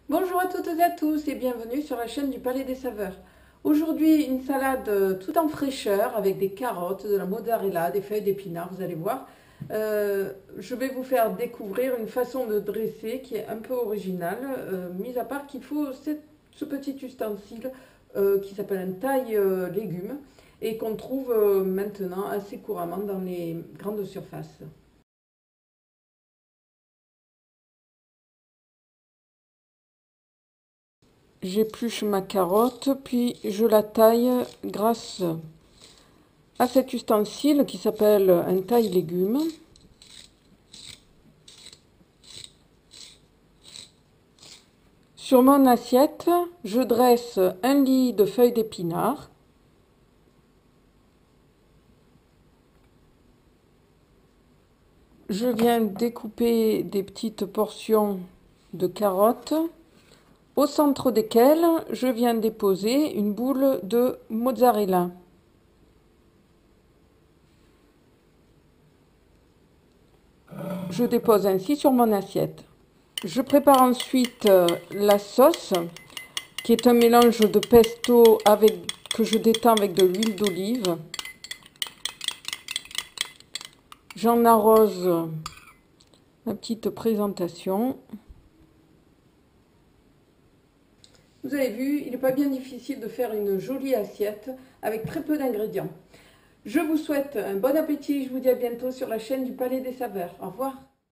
Bonjour à toutes et à tous et bienvenue sur la chaîne du Palais des Saveurs. Aujourd'hui, une salade tout en fraîcheur avec des carottes, de la mozzarella, des feuilles d'épinards, vous allez voir. Je vais vous faire découvrir une façon de dresser qui est un peu originale, mis à part qu'il faut ce petit ustensile qui s'appelle un taille légumes et qu'on trouve maintenant assez couramment dans les grandes surfaces. J'épluche ma carotte, puis je la taille grâce à cet ustensile qui s'appelle un taille-légumes. Sur mon assiette, je dresse un lit de feuilles d'épinards. Je viens découper des petites portions de carottes, au centre desquelles je viens déposer une boule de mozzarella. Je dépose ainsi sur mon assiette. Je prépare ensuite la sauce, qui est un mélange de pesto que je détends avec de l'huile d'olive. J'en arrose ma petite présentation. Vous avez vu, il n'est pas bien difficile de faire une jolie assiette avec très peu d'ingrédients. Je vous souhaite un bon appétit, je vous dis à bientôt sur la chaîne du Palais des Saveurs. Au revoir.